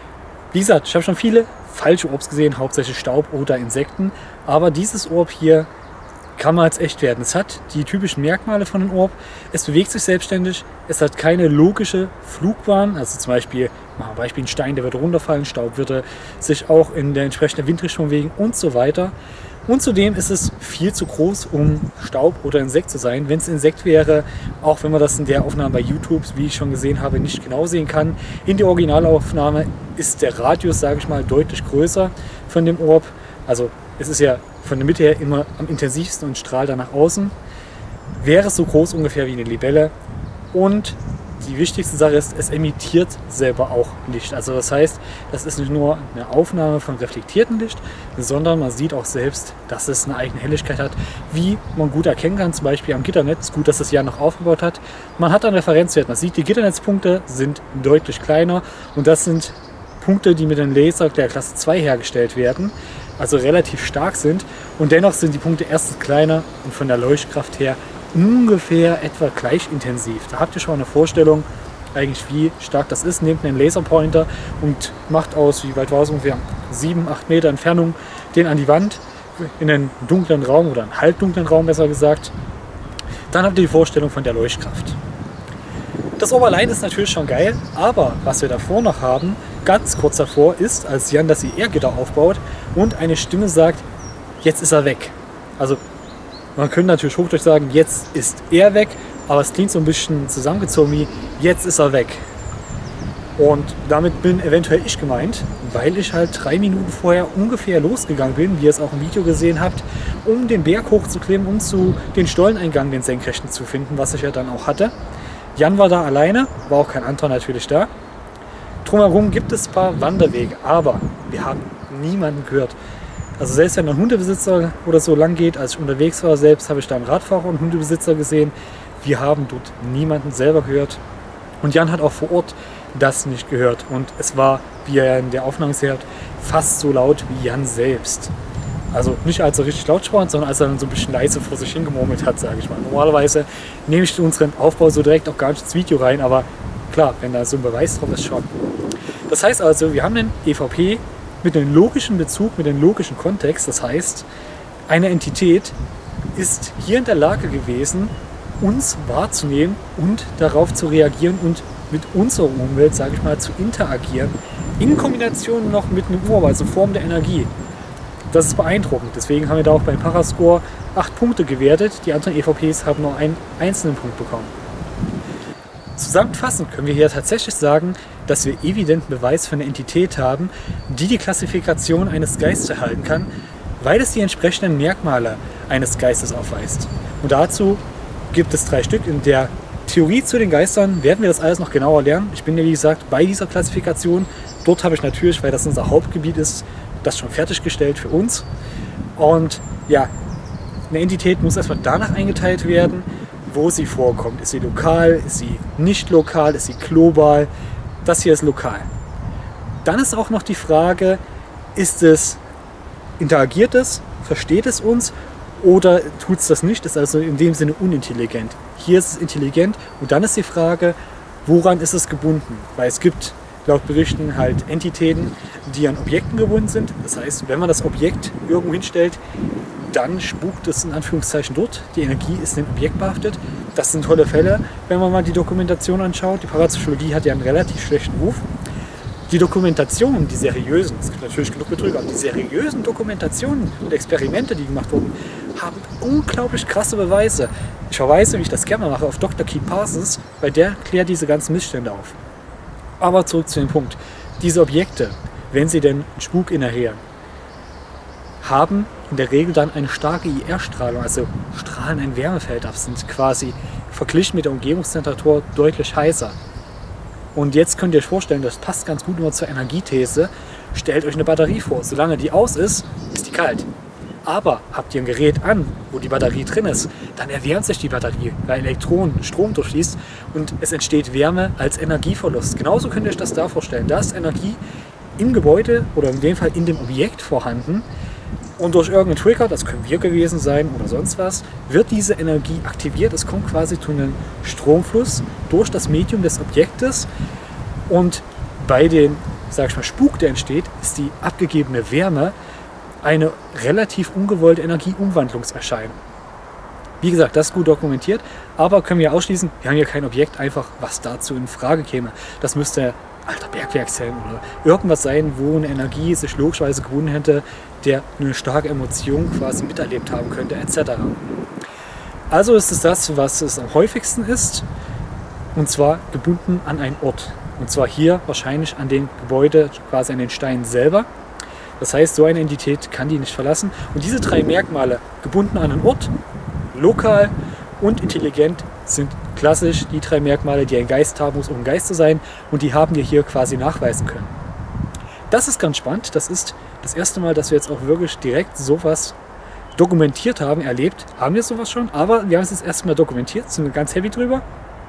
Wie gesagt, ich habe schon viele falsche Orbs gesehen, hauptsächlich Staub oder Insekten, aber dieses Orb hier kann man als echt werden. Es hat die typischen Merkmale von einem Orb, es bewegt sich selbstständig, es hat keine logische Flugbahn, also zum Beispiel, machen wir Beispiel ein Stein, der wird runterfallen, Staub würde sich auch in der entsprechenden Windrichtung bewegen und so weiter. Und zudem ist es viel zu groß, um Staub oder Insekt zu sein. Wenn es ein Insekt wäre, auch wenn man das in der Aufnahme bei YouTube, wie ich schon gesehen habe, nicht genau sehen kann, in der Originalaufnahme ist der Radius, sage ich mal, deutlich größer von dem Orb. Also es ist ja von der Mitte her immer am intensivsten und strahlt dann nach außen. Wäre es so groß ungefähr wie eine Libelle. Und die wichtigste Sache ist, es emittiert selber auch Licht. Also das heißt, das ist nicht nur eine Aufnahme von reflektiertem Licht, sondern man sieht auch selbst, dass es eine eigene Helligkeit hat, wie man gut erkennen kann, zum Beispiel am Gitternetz. Gut, dass das Jan noch aufgebaut hat. Man hat einen Referenzwert. Man sieht, die Gitternetzpunkte sind deutlich kleiner und das sind Punkte, die mit einem Laser der Klasse zwei hergestellt werden, also relativ stark sind. Und dennoch sind die Punkte erstens kleiner und von der Leuchtkraft her ungefähr etwa gleich intensiv. Da habt ihr schon mal eine Vorstellung, eigentlich wie stark das ist. Nehmt einen Laserpointer und macht aus, wie weit war es ungefähr, sieben, acht Meter Entfernung, den an die Wand in einen dunklen Raum oder einen halbdunklen Raum besser gesagt. Dann habt ihr die Vorstellung von der Leuchtkraft. Das Orb allein ist natürlich schon geil, aber was wir davor noch haben, ganz kurz davor ist, als Jan das I R-Gitter aufbaut und eine Stimme sagt, jetzt ist er weg. Also man könnte natürlich Hochdeutsch sagen, jetzt ist er weg, aber es klingt so ein bisschen zusammengezogen wie, jetzt ist er weg. Und damit bin eventuell ich gemeint, weil ich halt drei Minuten vorher ungefähr losgegangen bin, wie ihr es auch im Video gesehen habt, um den Berg hochzuklimmen und zu den Stolleneingang, den senkrechten, zu finden, was ich ja dann auch hatte. Jan war da alleine, war auch kein anderer natürlich da. Drumherum gibt es ein paar Wanderwege, aber wir haben niemanden gehört. Also selbst wenn ein Hundebesitzer oder so lang geht, als ich unterwegs war, selbst habe ich da einen Radfahrer und einen Hundebesitzer gesehen. Wir haben dort niemanden selber gehört. Und Jan hat auch vor Ort das nicht gehört. Und es war, wie er in der Aufnahme hört, fast so laut wie Jan selbst. Also nicht als er richtig laut sprach, sondern als er dann so ein bisschen leise vor sich hingemurmelt hat, sage ich mal. Normalerweise nehme ich unseren Aufbau so direkt auch gar nicht ins Video rein, aber klar, wenn da so ein Beweis drauf ist, schon. Das heißt also, wir haben einen E V P mit einem logischen Bezug, mit einem logischen Kontext. Das heißt, eine Entität ist hier in der Lage gewesen, uns wahrzunehmen und darauf zu reagieren und mit unserer Umwelt, sage ich mal, zu interagieren, in Kombination noch mit einem Urwald, also Form der Energie. Das ist beeindruckend. Deswegen haben wir da auch beim Parascore acht Punkte gewertet. Die anderen E V Ps haben nur einen einzelnen Punkt bekommen. Zusammenfassend können wir hier tatsächlich sagen, dass wir evidenten Beweis für eine Entität haben, die die Klassifikation eines Geistes erhalten kann, weil es die entsprechenden Merkmale eines Geistes aufweist. Und dazu gibt es drei Stück. In der Theorie zu den Geistern werden wir das alles noch genauer lernen. Ich bin ja wie gesagt bei dieser Klassifikation. Dort habe ich natürlich, weil das unser Hauptgebiet ist, das schon fertiggestellt für uns. Und ja, eine Entität muss erstmal danach eingeteilt werden, wo sie vorkommt. Ist sie lokal, ist sie nicht lokal, ist sie global? Das hier ist lokal. Dann ist auch noch die Frage, ist es, interagiert es, versteht es uns oder tut es das nicht, ist also in dem Sinne unintelligent. Hier ist es intelligent und dann ist die Frage, woran ist es gebunden? Weil es gibt laut Berichten halt Entitäten, die an Objekten gebunden sind. Das heißt, wenn man das Objekt irgendwo hinstellt, dann spukt es in Anführungszeichen dort. Die Energie ist dem Objekt behaftet. Das sind tolle Fälle, wenn man mal die Dokumentation anschaut. Die Parapsychologie hat ja einen relativ schlechten Ruf. Die Dokumentationen, die seriösen, es gibt natürlich genug Betrüger, aber die seriösen Dokumentationen und Experimente, die gemacht wurden, haben unglaublich krasse Beweise. Ich verweise, wie ich das gerne mache, auf Doktor Keith Parsons, weil der klärt diese ganzen Missstände auf. Aber zurück zu dem Punkt. Diese Objekte, wenn sie denn Spuk inhalieren, haben in der Regel dann eine starke I R-Strahlung, also strahlen ein Wärmefeld ab, sind quasi verglichen mit der Umgebungstemperatur deutlich heißer. Und jetzt könnt ihr euch vorstellen, das passt ganz gut immer zur Energiethese, stellt euch eine Batterie vor. Solange die aus ist, ist die kalt. Aber habt ihr ein Gerät an, wo die Batterie drin ist, dann erwärmt sich die Batterie, weil Elektronen Strom durchfließt und es entsteht Wärme als Energieverlust. Genauso könnt ihr euch das da vorstellen. Da ist Energie im Gebäude oder in dem Fall in dem Objekt vorhanden und durch irgendeinen Trigger, das können wir gewesen sein oder sonst was, wird diese Energie aktiviert. Es kommt quasi zu einem Stromfluss durch das Medium des Objektes und bei dem, sag ich mal, Spuk, der entsteht, ist die abgegebene Wärme eine relativ ungewollte Energieumwandlungserscheinung. Wie gesagt, das ist gut dokumentiert, aber können wir ausschließen, wir haben hier kein Objekt, einfach was dazu in Frage käme. Das müsste alter Bergwerkszellen oder irgendwas sein, wo eine Energie sich logischerweise gebunden hätte, der eine starke Emotion quasi miterlebt haben könnte, et cetera. Also ist es das, was es am häufigsten ist, und zwar gebunden an einen Ort. Und zwar hier wahrscheinlich an den Gebäude, quasi an den Steinen selber. Das heißt, so eine Entität kann die nicht verlassen. Und diese drei Merkmale, gebunden an einen Ort, lokal und intelligent, sind klassisch die drei Merkmale, die ein Geist haben muss, um ein Geist zu sein. Und die haben wir hier quasi nachweisen können. Das ist ganz spannend. Das ist das erste Mal, dass wir jetzt auch wirklich direkt sowas dokumentiert haben, erlebt. Haben wir sowas schon, aber wir haben es jetzt erstmal dokumentiert, sind ganz happy drüber.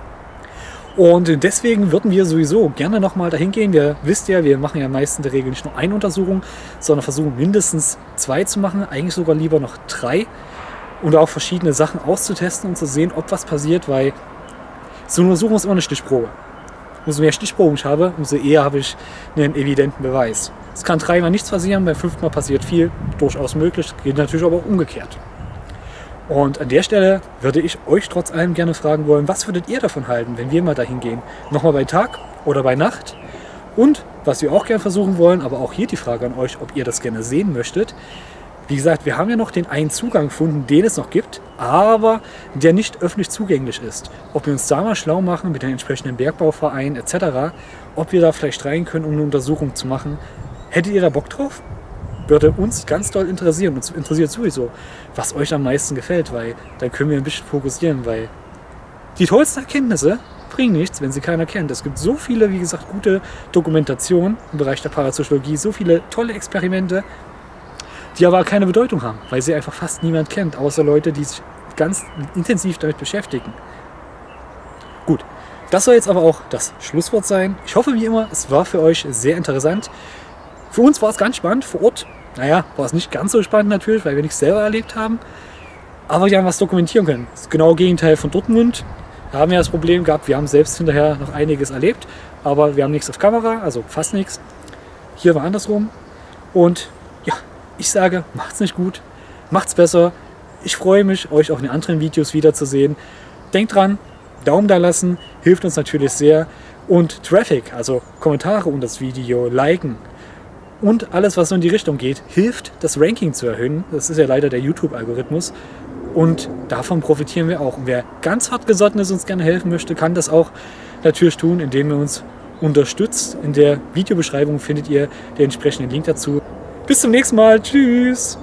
Und deswegen würden wir sowieso gerne nochmal dahin gehen. Wir wisst ja, wir machen ja meist in der Regel nicht nur eine Untersuchung, sondern versuchen mindestens zwei zu machen, eigentlich sogar lieber noch drei. Und auch verschiedene Sachen auszutesten und zu sehen, ob was passiert, weil so eine Untersuchung ist immer eine Stichprobe. Umso mehr Stichproben ich habe, umso eher habe ich einen evidenten Beweis. Es kann dreimal nichts passieren, beim fünften Mal passiert viel, durchaus möglich, geht natürlich aber auch umgekehrt. Und an der Stelle würde ich euch trotz allem gerne fragen wollen, was würdet ihr davon halten, wenn wir mal dahin gehen? Nochmal bei Tag oder bei Nacht? Und was wir auch gerne versuchen wollen, aber auch hier die Frage an euch, ob ihr das gerne sehen möchtet, Wie gesagt, wir haben ja noch den einen Zugang gefunden, den es noch gibt, aber der nicht öffentlich zugänglich ist. Ob wir uns da mal schlau machen mit den entsprechenden Bergbauvereinen et cetera, ob wir da vielleicht rein können, um eine Untersuchung zu machen. Hättet ihr da Bock drauf? Würde uns ganz doll interessieren. Uns interessiert sowieso, was euch am meisten gefällt, weil dann können wir ein bisschen fokussieren, weil die tollsten Erkenntnisse bringen nichts, wenn sie keiner kennt. Es gibt so viele, wie gesagt, gute Dokumentationen im Bereich der Parapsychologie, so viele tolle Experimente, die aber keine Bedeutung haben, weil sie einfach fast niemand kennt, außer Leute, die sich ganz intensiv damit beschäftigen. Gut, das soll jetzt aber auch das Schlusswort sein. Ich hoffe, wie immer, es war für euch sehr interessant. Für uns war es ganz spannend vor Ort. Naja, war es nicht ganz so spannend natürlich, weil wir nichts selber erlebt haben. Aber wir haben was dokumentieren können. Das genaue Gegenteil von Dortmund. Da haben wir das Problem gehabt, wir haben selbst hinterher noch einiges erlebt, aber wir haben nichts auf Kamera, also fast nichts. Hier war andersrum. Und ja, ich sage, macht's nicht gut, macht's besser. Ich freue mich, euch auch in den anderen Videos wiederzusehen. Denkt dran, Daumen da lassen, hilft uns natürlich sehr. Und Traffic, also Kommentare unter das Video, liken und alles, was so in die Richtung geht, hilft, das Ranking zu erhöhen. Das ist ja leider der YouTube-Algorithmus. Und davon profitieren wir auch. Und wer ganz hart gesotten ist und uns gerne helfen möchte, kann das auch natürlich tun, indem er uns unterstützt. In der Videobeschreibung findet ihr den entsprechenden Link dazu. Bis zum nächsten Mal. Tschüss.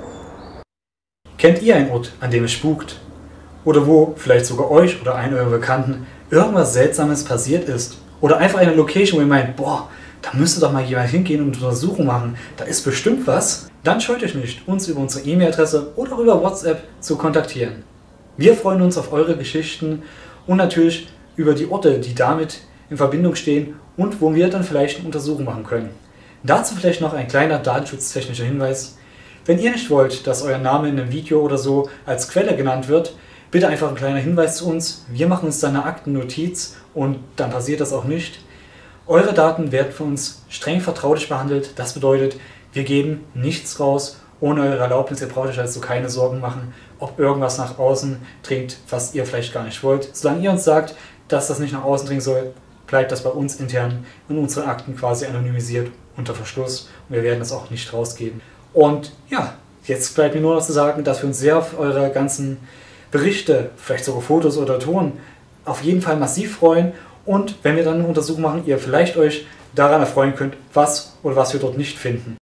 Kennt ihr einen Ort, an dem es spukt? Oder wo vielleicht sogar euch oder einen eurer Bekannten irgendwas Seltsames passiert ist? Oder einfach eine Location, wo ihr meint, boah, da müsste doch mal jemand hingehen und eine Untersuchung machen. Da ist bestimmt was. Dann scheut euch nicht, uns über unsere E-Mail-Adresse oder über WhatsApp zu kontaktieren. Wir freuen uns auf eure Geschichten und natürlich über die Orte, die damit in Verbindung stehen und wo wir dann vielleicht eine Untersuchung machen können. Dazu vielleicht noch ein kleiner datenschutztechnischer Hinweis. Wenn ihr nicht wollt, dass euer Name in einem Video oder so als Quelle genannt wird, bitte einfach ein kleiner Hinweis zu uns. Wir machen uns dann eine Aktennotiz und dann passiert das auch nicht. Eure Daten werden für uns streng vertraulich behandelt. Das bedeutet, wir geben nichts raus ohne eure Erlaubnis. Ihr braucht euch also keine Sorgen machen, ob irgendwas nach außen dringt, was ihr vielleicht gar nicht wollt. Solange ihr uns sagt, dass das nicht nach außen dringen soll, bleibt das bei uns intern in unseren Akten quasi anonymisiert unter Verschluss. Und wir werden das auch nicht rausgeben. Und ja, jetzt bleibt mir nur noch zu sagen, dass wir uns sehr auf eure ganzen Berichte, vielleicht sogar Fotos oder Ton, auf jeden Fall massiv freuen. Und wenn wir dann eine Untersuchung machen, ihr vielleicht euch daran erfreuen könnt, was oder was wir dort nicht finden.